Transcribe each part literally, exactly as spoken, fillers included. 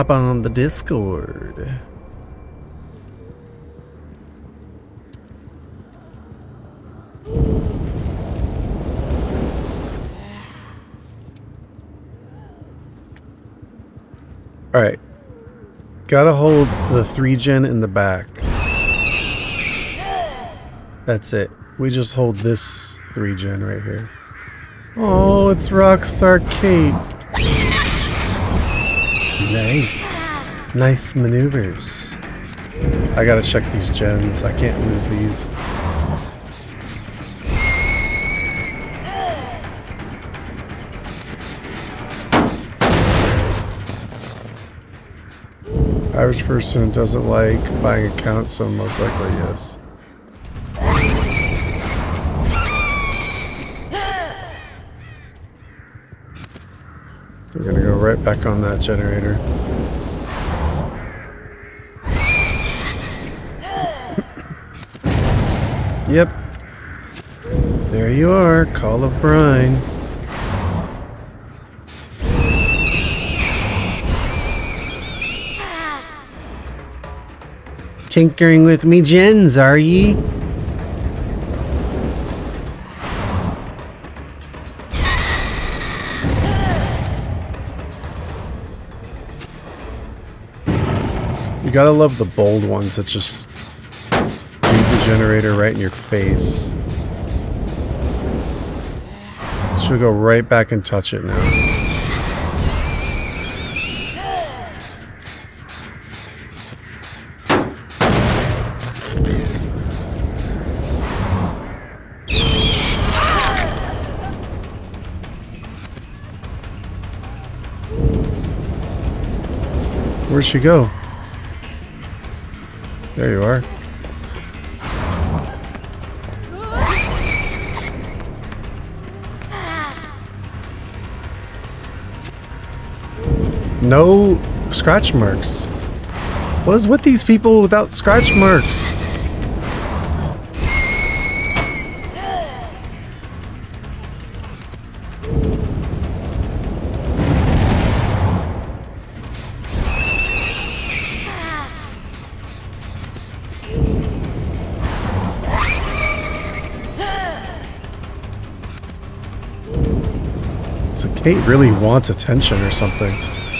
Hop on the Discord. Alright. Gotta hold the three gen in the back. That's it. We just hold this three gen right here. Oh, it's Rockstar Kate. Nice. Nice maneuvers. I gotta check these gens. I can't lose these. Average person doesn't like buying accounts, so most likely yes. We're gonna go right back on that generator. Yep. There you are, Call of Brine. Tinkering with me gens, are ye? You gotta love the bold ones that just do the generator right in your face. Should go right back and touch it now. Where'd she go? There you are. No scratch marks. What is with these people without scratch marks? So Kate really wants attention or something.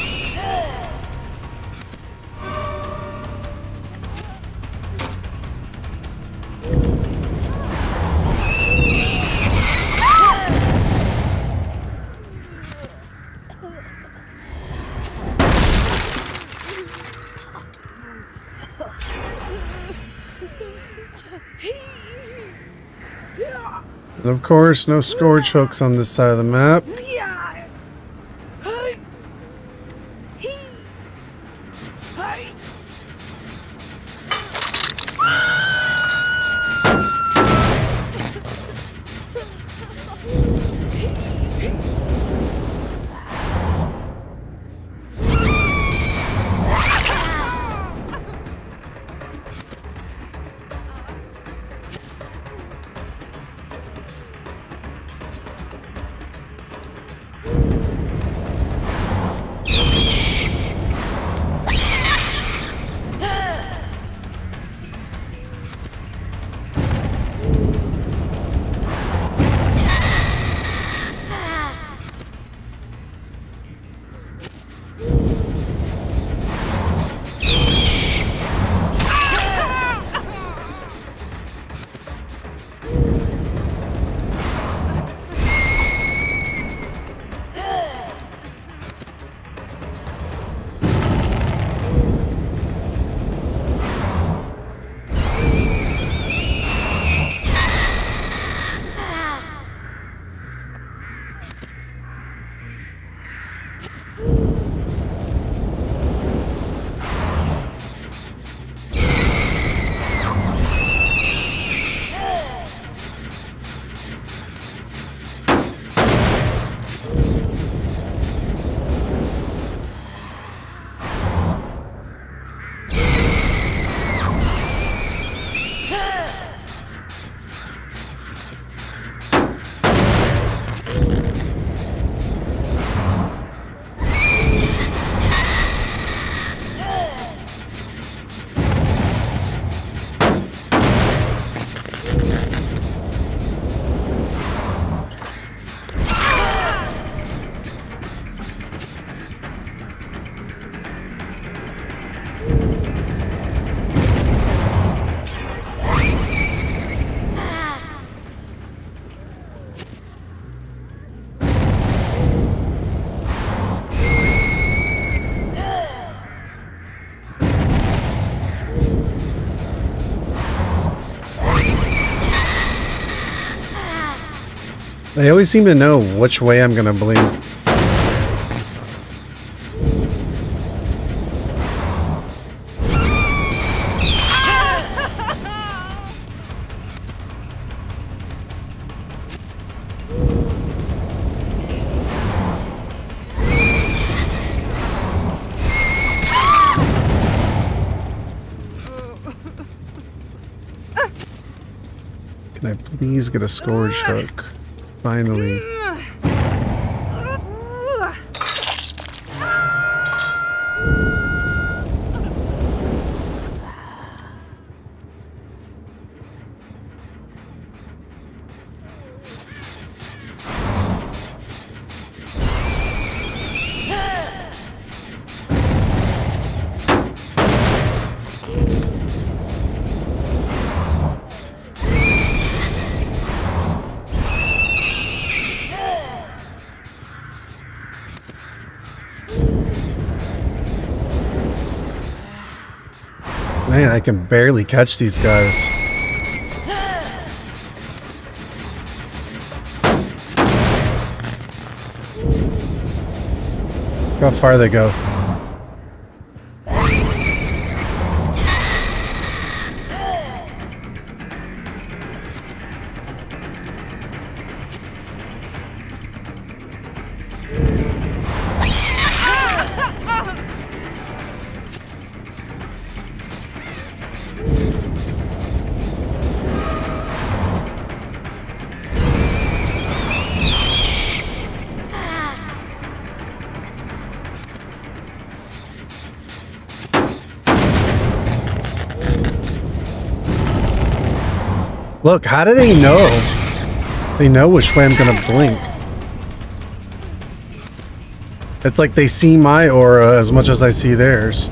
And of course, no scourge hooks on this side of the map. They always seem to know which way I'm gonna blink. Can I please get a Scourge Hook? Finally. Man, I can barely catch these guys. Look how far they go. Look, how do they know? They know which way I'm gonna blink. It's like they see my aura as much as I see theirs.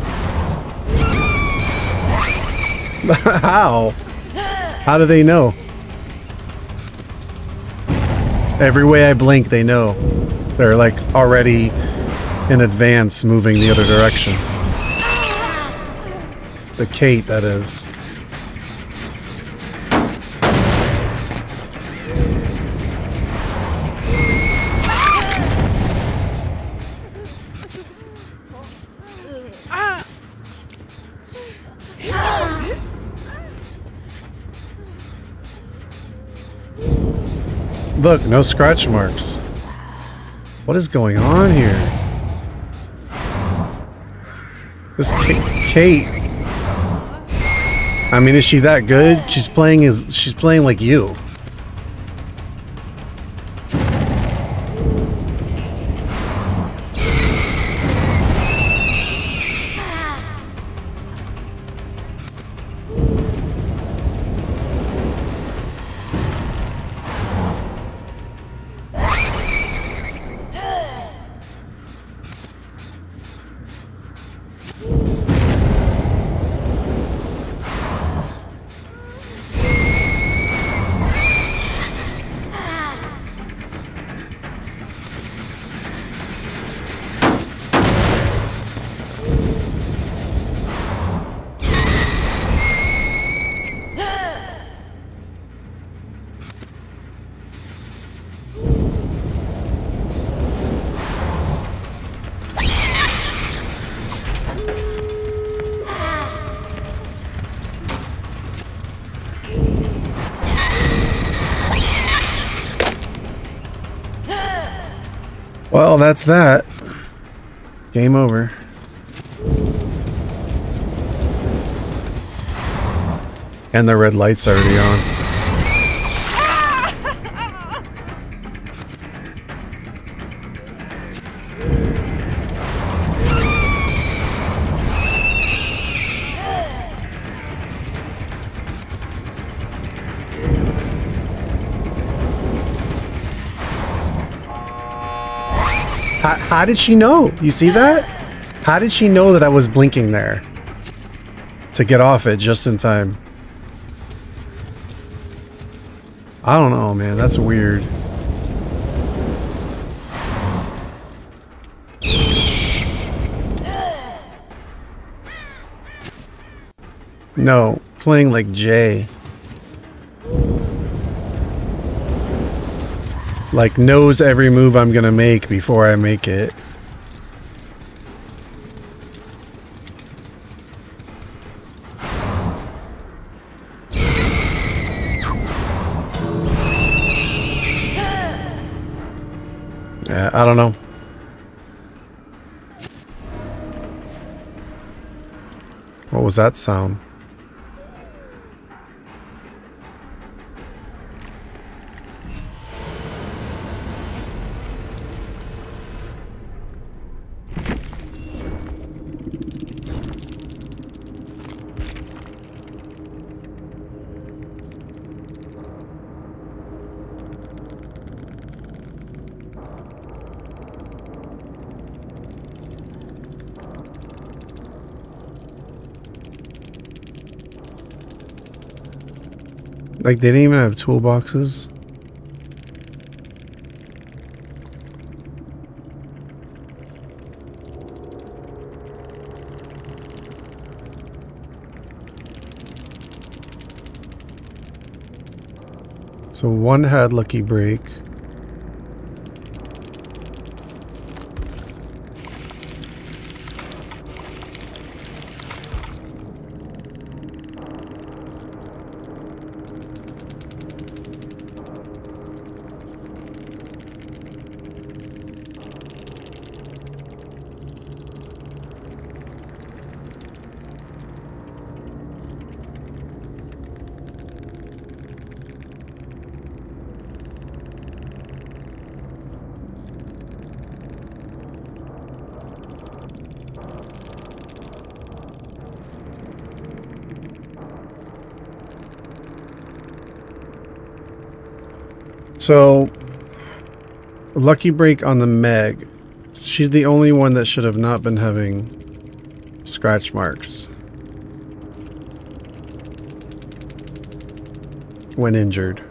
How? How do they know? Every way I blink, they know. They're like already in advance moving the other direction. The Kate, that is. Look, no scratch marks. What is going on here? This Kate. I mean, is she that good? She's playing as she's playing like you. Well, that's that. Game over. And the red light's already on. How, how did she know? You see that? How did she know that I was blinking there? To get off it just in time. I don't know, man. That's weird. No, playing like Jay. Like, knows every move I'm gonna make before I make it. Yeah, I don't know. What was that sound? Like, they didn't even have toolboxes. So one had Lucky Break. So, Lucky Break on the Meg. She's the only one that should have not been having scratch marks when injured.